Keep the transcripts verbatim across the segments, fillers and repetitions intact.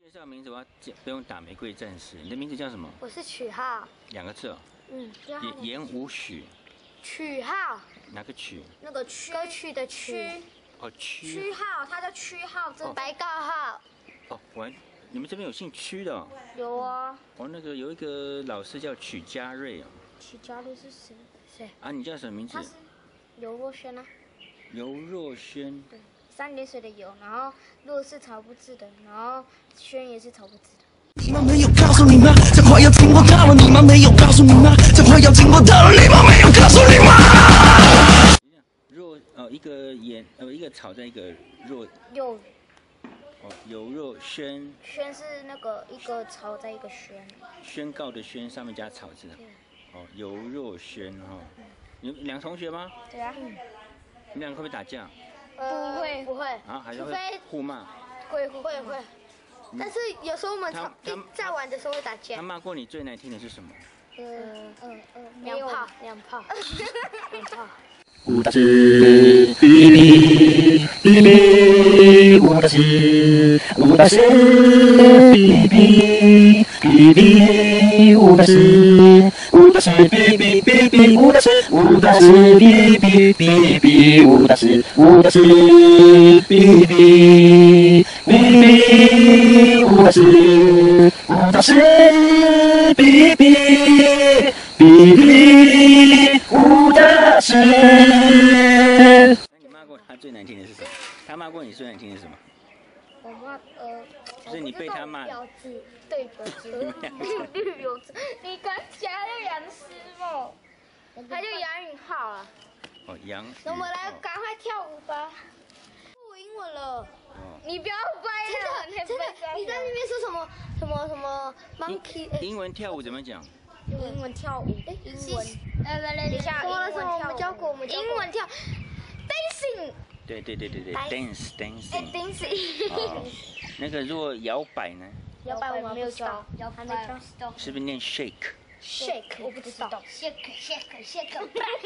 介绍名字，我要不用打玫瑰战士。你的名字叫什么？ 我是曲浩。 两个字哦。 嗯。 言言无许。 曲浩。 哪个曲？ 那个曲。 歌曲的曲。 哦，曲。 曲浩，他叫曲浩，这白告浩。 哦，我你们这边有姓曲的哦？ 有啊。 哦，那个有一个老师叫曲家瑞哦。 曲家瑞是谁？ 谁？ 啊，你叫什么名字？ 他是游若轩啊。 游若轩。 对。三点水的游，然后若是草不字的，然后轩也是草不字的。 你们没有告诉你吗？这话要经过大了，你们没有告诉你吗？这话要经过大了，你们没有告诉你吗？ 若呃一个言呃一个草在一个若。 有。 哦，游若轩。 轩是那个一个草在一个轩。 宣告的宣上面加草字。哦，游若轩哈。你们两个同学吗？ 对啊。 你们两个会不会打架？ 不会不会。 啊，还是会互骂？ 会会会会。 但是有时候我们吵在玩的时候会打架。 他骂过你最难听的是什么？ 嗯嗯嗯， 两炮两炮两炮。 武大师，比比比比，武大师，武大师，比比比比，武大师，武大师，比比比比，武大师，武大师，比比比比，武大师，武大师，比比比比，武大师，武大师，比比比比，武大师。 那你骂过他最难听的是什么？他骂过你最难听的是什么？ 我骂呃， 就是你被他骂。 婊子，对婊子，绿婊子，你刚加了杨思梦，他叫杨允浩啊。 哦，杨。 那我们来赶快跳舞吧。我英文了。 你不要掰了， 真的，你在那边说什么什么什么 monkey？ 英文跳舞怎么讲？ 英文跳舞，英文，呃，等一下， 说了什么？我们教过，我们英文跳 ，dancing。 对对对对对 ，dance dancing。 dancing。 哦，那个如果摇摆呢？ 摇摆我没有教，还没教。 是不是念 shake？ shake 我不知道。shake shake shake。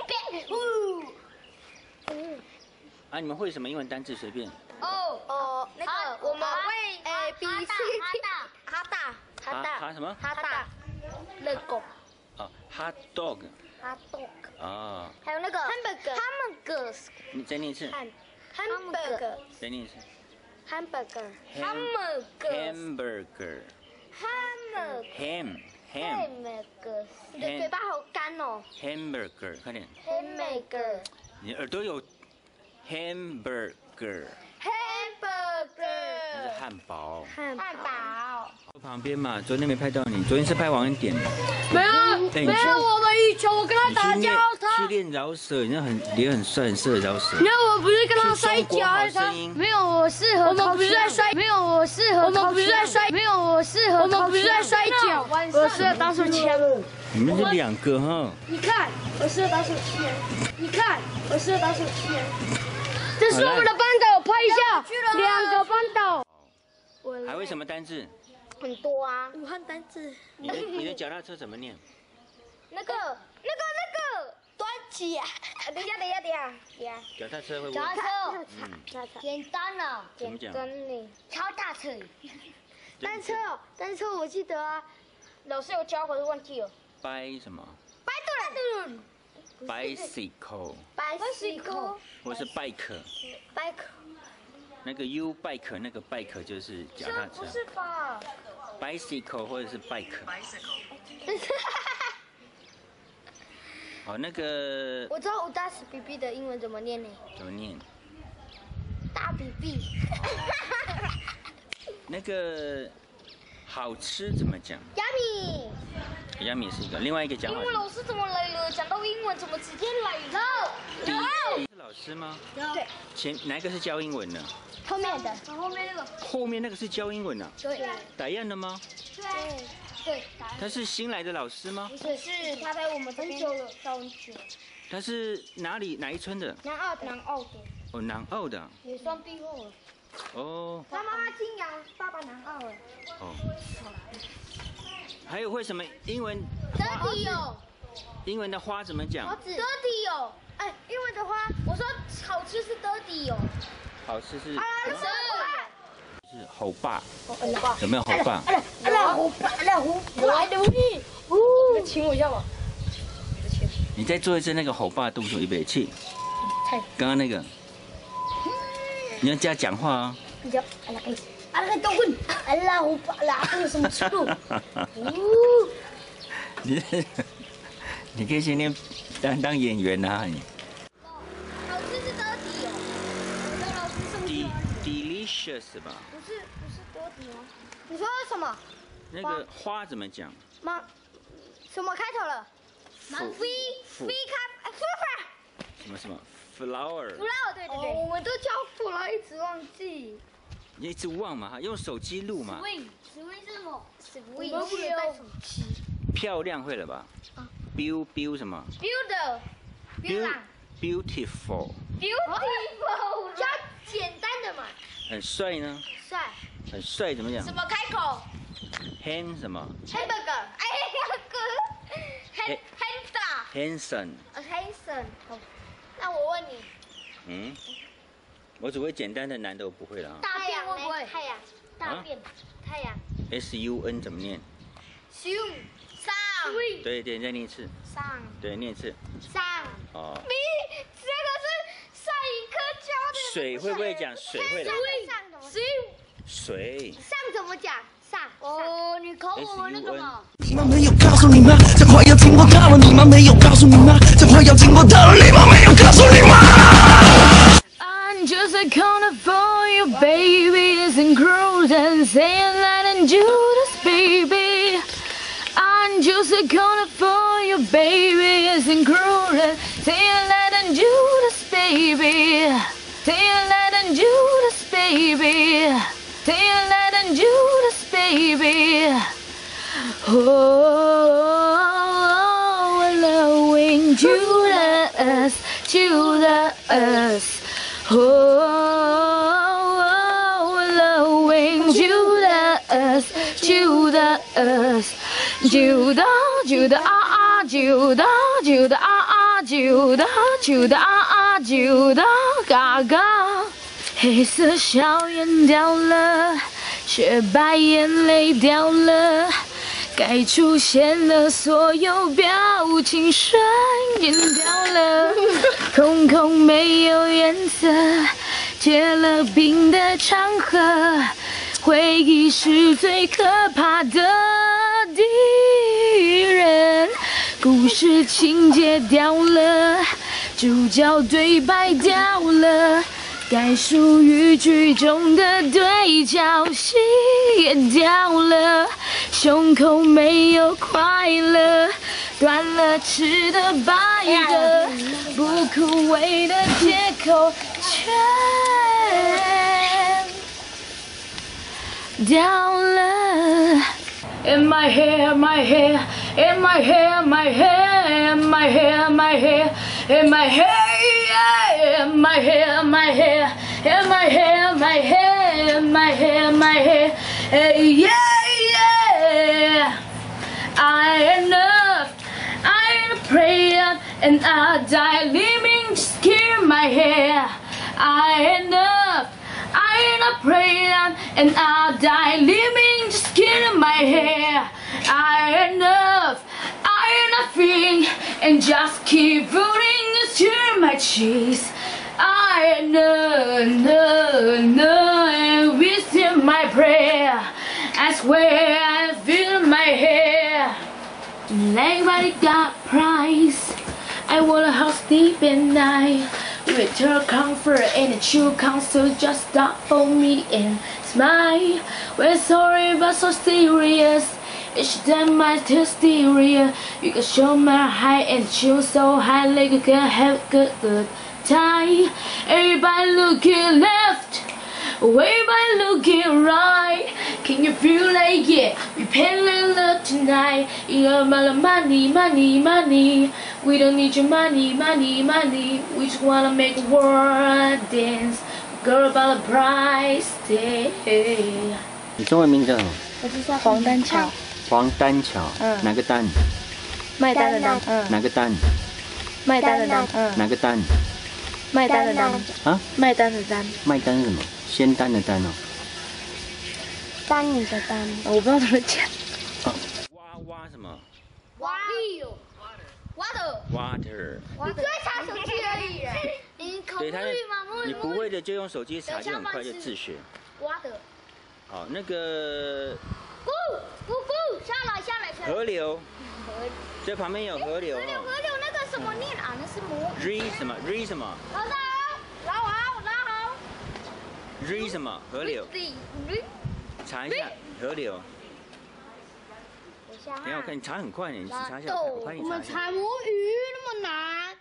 嗯。 啊，你们会什么英文单字？随便。 哦哦，那个我们会 A B C D。 哈大哈大。哈什么？ 哈大。热狗。 哦 ，hot dog。 hot dog。 哦。 还有那个 hamburger。hamburgers。 你再念一次。 hamburger。 再念一次。 hamburger。 hamburger。 hamburger。 ham ham。 你的嘴巴好干哦。 hamburger， 快点。 hamburger。 你耳朵有 hamburger。 hamburger。 那是汉堡。 汉堡。 旁边嘛，昨天没拍到你，昨天是拍晚一点的。 没有，没有我们羽球，我跟他打架，他去练饶舌，你那很脸很帅，很适合饶舌。 没有，我不是跟他摔跤，他没有，我适合。我们不是在摔，没有，我适合。我们不是在摔，没有，我适合。我们不是在摔跤，我适合当手枪。 你们这两个哈。 你看，我适合当手枪。你看，我适合当手枪。这是我们的班导，拍一下，两个班导。 还会什么单字？ 很多啊， 武汉单字。 你的你的脚踏车怎么念？ 那个那个那个端起啊！ 等一下等一下等一下等一下。 脚踏车会不会？ 脚踏车， 嗯， 简单了， 怎么讲？ 真的，超大车。 单车，单车我记得啊， 老师有教，可是忘记了。 掰什么？ 掰对了。 bicycle。 bicycle。 或是 bike。 bike。 那个 U bike 那个 bike 就是脚踏车。 不是吧 ？bicycle 或者是 bike。好，那个。 我知道武大师 B B 的英文怎么念呢？ 怎么念？ 大 B B。 那个好吃怎么讲 ？Yummy。 Yummy 是一个，另外一个讲法。 英文老师怎么来了？讲到英文怎么直接来了？ 第一是老师吗？ 对。 前哪一个是教英文的？ 后面的。 后面那个。 后面那个是教英文的。 对。 打样的吗？ 对。 对。 他是新来的老师吗？ 不是，是他在我们这边教很久。 他是哪里哪一村的？ 南澳的。南澳的。 哦，南澳的。 也算地后了。 哦。 他妈妈金阳，爸爸南澳了。 哦。还有会什么英文 ？Dirty 哦。 英文的花怎么讲 ？Dirty 哦。哎，英文的花，我说好吃是 dirty 哦。 好吃是。 好吃。 是吼爸， 哦有没有吼爸？ 阿拉虎爸，阿拉虎爸，来的你，再亲我一下吧。 你再做一次那个吼爸动作，预备起。刚刚那个，你要加讲话啊。 你叫阿拉哎，阿拉动棍，阿拉虎爸，阿拉这有什么速度？ 你你可以先练当当演员啊你。 好吃是得体哦，我的老师生气 delicious 吧？ 不是不是得体吗？你说什么？ 那个花怎么讲？ 妈，什么开头了？ 腐 V 腐 V 开 flower。 什么什么 flower？ flower 对对对，我们都叫错了，一直忘记。 你一直忘嘛，用手机录嘛。 Swing Swing 是什么 ？Swing 我们不能带手机。 漂亮会了吧？ 啊 ，beau beau 什么 Builder ？beau beautiful。 Beautiful 比较简单的嘛。 很帅呢？ 帅。 很帅怎么讲？ 什么开口 ？hand 什么 ？Hamburger。哎呀哥。Hand Hamster。 ？handsome。 呃 Handsome。好，那我问你。 嗯。我只会简单的，难的我不会了啊。 大便会不会？太阳。大便。太阳。 S U N 怎么念？ Sun 上。 对对，再念一次。 上。 对，念一次。 上。 哦。 你这个是上一课教的。 水会不会讲？水会了。 上怎么？ 水。 上怎么讲？上。哦，你考我们那个嘛。 你们没有告诉你吗？这话要经过大了，你们没有告诉你吗？这话要经过大了，你们没有告诉你吗？ I'm just a corner for you, baby. Isn't cruel and saying that and Judas, baby. I'm just a corner for you, baby. Isn't cruel and saying that and Judas, baby. Saying that and Judas, baby. Saying that and Judas, baby. Oh, allowing Judas, Judas. Oh, allowing Judas, Judas, Judah, Judah, ah, ah, Judah, Judah, ah, ah, Judah, Judah, ah, ah, Judah, Gaga。黑色笑颜掉了，雪白眼泪掉了，该出现的所有表情瞬间掉了，空空没有颜色，结了冰的长河，回忆是最可怕的敌人，故事情节掉了，主角对白掉了。 该属于剧中的对角戏也掉了，胸口没有快乐，断了翅的白鸽，不枯萎的借口全掉了。In my hair, my hair, in my hair, my hair, in my hair, my hair, in my hair, in my hair, my hair, in my hair, my hair, in my hair, my hair, yeah, yeah. I enough, I pray and I die living, just keep my hair. I enough. I pray and I'll die living, just getting my hair. I enough, I nothing, and just keep rooting to my cheeks. I know, no, no, and within my prayer, I swear I feel my hair. Everybody got price. I want a house deep at night. With her comfort and a true counsel, just stop for me and smile. We're sorry but so serious. Each time my hysteria, you can show my high and shoot so high like you can have good good time. Everybody looking left, everybody looking right. Can you feel like yeah? We paying love tonight. You got my money, money, money. We don't need your money, money, money. We just wanna make the world dance. Girl about a price tag. 你中文名叫什么？ 我就叫黄丹桥。 黄丹桥。 嗯。 哪个丹？ 卖单的单。嗯。 哪个丹？ 卖单的单。嗯。 哪个丹？ 卖单的单。 啊？ 卖单的单。 卖单是什么？仙丹的丹哦。 丹尼的丹。 我不知道怎么讲。 挖挖什么 ？Water。 ？Water。 你最查手机而已。你考对他， 虑吗？ 你不会的就用手机查，就很快就自学。 Water。 好，那个。 不不不，下来下来下来。 河流。这旁边有河流。 河流河流那个什么念啊？那是母。 Re 什么 ？Re 什么？ 老大，老好老好。 Re 什么？河流。查一下河流。等一下我看你查很快呢，你查一下，我帮你查一下。 我们采母鱼那么难。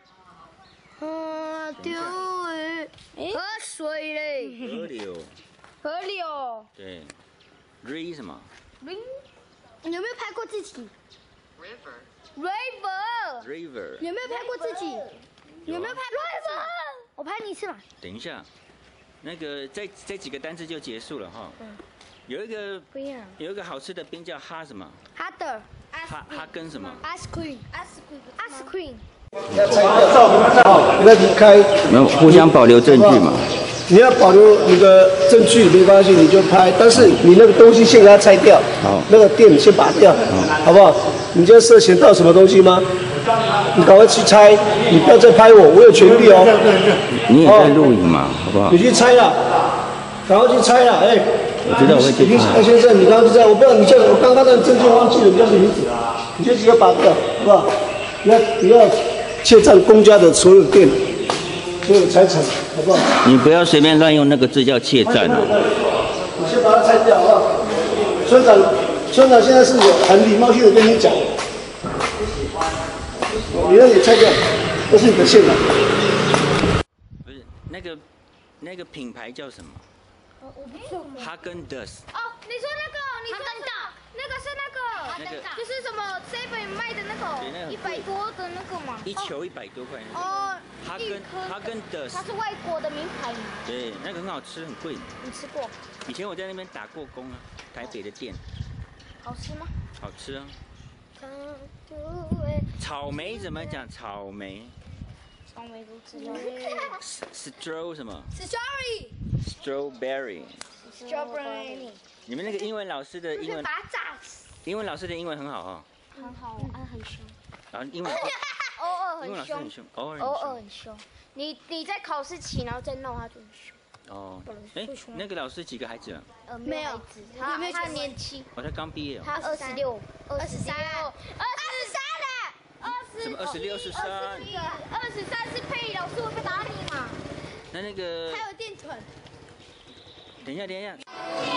嗯，丢鱼。 河水嘞。 河流。 河流。 对。Re 什么？ 你有没有拍过自己 ？River。 River。 有没有拍过自己？有没有拍过 River？ 我拍你一次嘛。 等一下，那个这这几个单词就结束了哈。嗯。有一个不一样。 有一个好吃的冰叫哈什么？ 哈德。 哈哈根什么 ？Ice cream。Ice cream。Ice cream。 要拆掉，好，要离开。 我们互相保留证据嘛。 你要保留你的证据没关系，你就拍，但是你那个东西先给它拆掉。 好。 那个电你先拔掉，好不好？你这涉嫌到什么东西吗？你赶快去拆，你不要再拍我，我有权利哦。 你也在录影嘛，好不好？ 你去拆了，赶快去拆了，哎。 我知道我会去拍。哎，先生，你刚刚去拆，我不知道你叫我刚刚的证件忘记了，你叫什么名字？你就直接拔掉，好不好？不要不要窃占公家的所有电。所有财产，好不好？ 你不要随便乱用那个字叫窃占哦。 你先把它拆掉，好不好？村长，村长现在是有很礼貌性的跟你讲，你让你拆掉，这是你的线了。 不是那个那个品牌叫什么？ 我不知道。 哈根达斯。 哦，你说那个，你说那个，那个是那个， 那个就是什么 seven 卖的那个，一百多的那个嘛。 一球一百多块。 哦。 哈根哈根达斯。 它是外国的名牌。 对，那个很好吃，很贵。 你吃过？ 以前我在那边打过工啊，台北的店。 好吃吗？ 好吃啊。草莓怎么讲？草莓。 草莓不知道。 Straw 什么 ？Strawberry。 Strawberry。 Strawberry。 你们那个英文老师的英文， 把它炸死。 英文老师的英文很好哦。 很好，啊，很凶。 然后英文。 偶尔很凶， 很凶，偶尔偶尔很凶。你你在考试期，然后再闹他就很凶。 哦，哎，那个老师几个孩子啊？ 呃，没有，他他年轻。 哦，他刚毕业哦。 他二十六，二十三，二十三了，二十。 什么二十六、十三？ 二十三是配老师会不会打你嘛？ 那那个。 还有电臀。 等一下，等一下。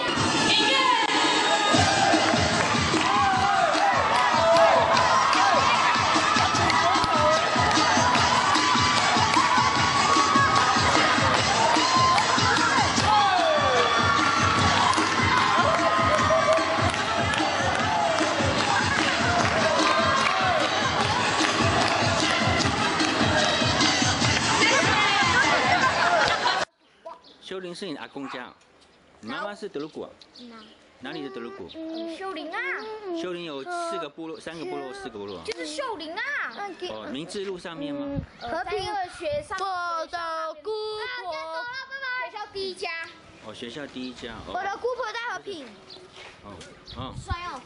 修林是你阿公家，你妈妈是德鲁古啊？哪里的德鲁古？ 秀林啊。 秀林有四个部落，三个部落，四个部落。 就是秀林啊。 哦，明志路上面吗？ 和平学上。 我的姑婆。 学校第一家。 哦，学校第一家。 我的姑婆在和平。 哦哦。 帅哦。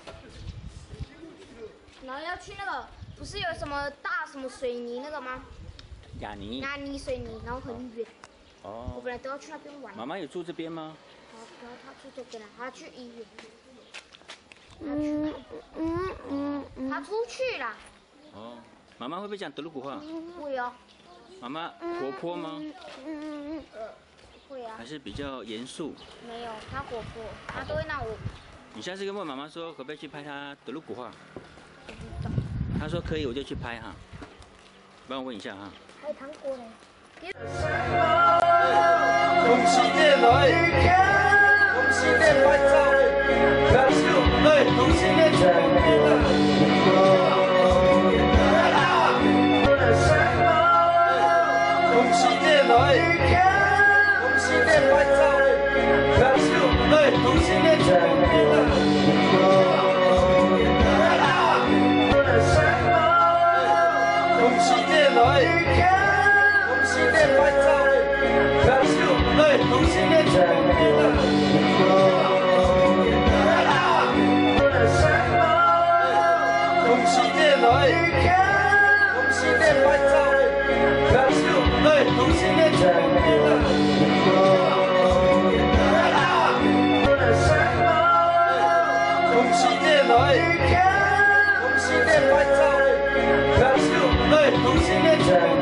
然后要去那个，不是有什么大什么水泥那个吗？ 雅尼。 雅尼水泥，然后很远。 哦。 我本来都要去那边玩。 妈妈有住这边吗？ 然后他住这边了，他去医院。 嗯嗯嗯嗯。他出去了。 哦，妈妈会不会讲德鲁古话？ 会哦。 妈妈活泼吗？ 嗯嗯嗯。 会啊。 还是比较严肃？ 没有，他活泼，他都会让我。 你下次跟问妈妈说，可不可以去拍她德鲁古话？她说可以，我就去拍哈。帮我问一下哈。 还有糖果嘞。 恭喜你来，恭喜你拍照嘞，拍手，哎，恭喜你成功了。恭喜你来，恭喜你拍照嘞，拍手，哎，恭喜你成功了。恭喜你来，恭喜你拍照嘞。拍手，哎，恭喜你成功了！ 哎，同性恋拍照嘞，对，同性恋全部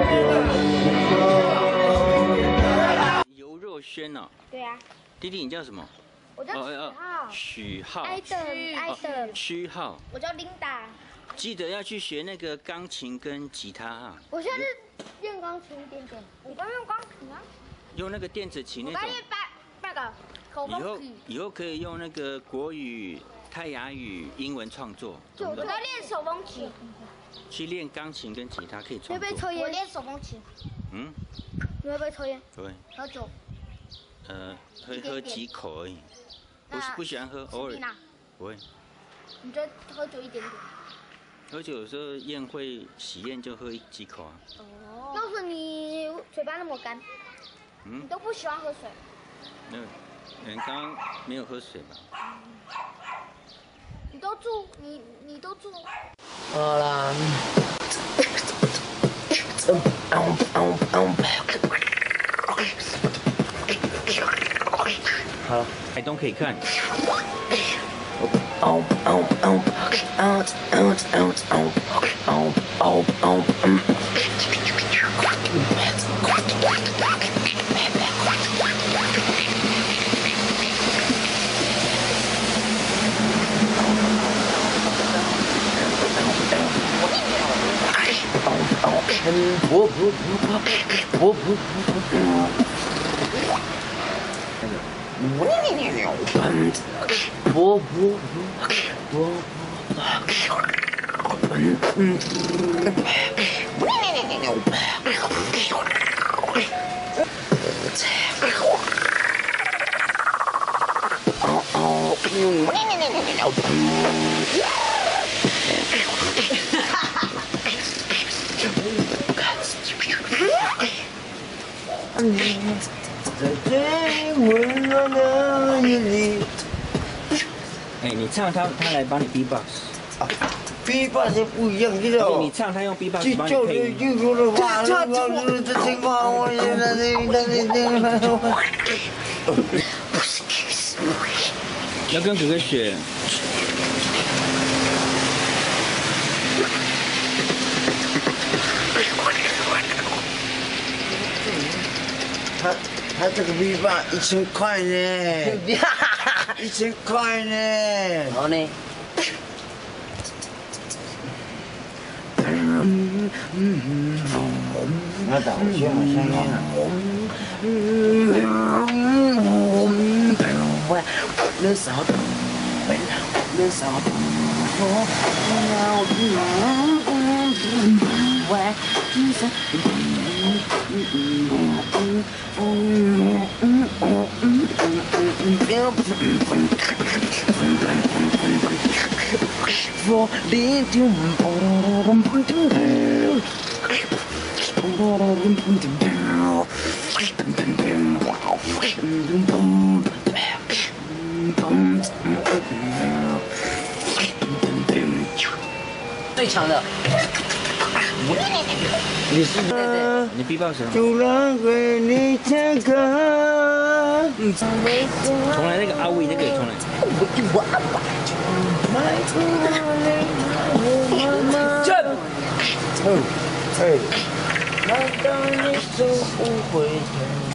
游若轩哦。 对啊。 弟弟，你叫什么？ 我叫许浩。 许浩。 艾德，艾德。 许浩。 我叫琳达。记得要去学那个钢琴跟吉他哈。 我现在是练钢琴一点点。你刚用钢琴啊？ 用那个电子琴那种。 我刚练八那个口风以后以后可以用那个国语、泰雅语、英文创作。 我在练手风琴。 去练钢琴跟吉他可以创作。 会不会抽烟？我练手风琴。 嗯。 你会不会抽烟？ 不会。 喝酒？ 呃，喝喝几口而已。不不喜欢喝，偶尔。不会。 你就喝酒一点点。 喝酒有时候宴会喜宴就喝几口啊。 哦。要是你嘴巴那么干，嗯，你都不喜欢喝水。 那人刚刚没有喝水吧？ 你都住，你你都住。 好啦。 好，台东可以看。 哦哦哦哦哦哦哦哦哦嗯。不不不不不不不。不不不不。在最温暖的夜里。 哎，你唱他，他来帮你 B-box。 啊 ，B-box 不一样，知道吗？ 你唱，他用 B-box 帮你配音。 就就就话，这这这情况，我现在这这这这。 要跟哥哥学。 他他这个 B-box 一千块呢，一千块呢。 然后呢？ 那导学好像呀。 那啥，那啥，我离丢最强的， 你是对对，你 B-box 什么？ 突然为你唱歌。 重来那个阿威那个重来。 站。嗯，哎。难道你就不会？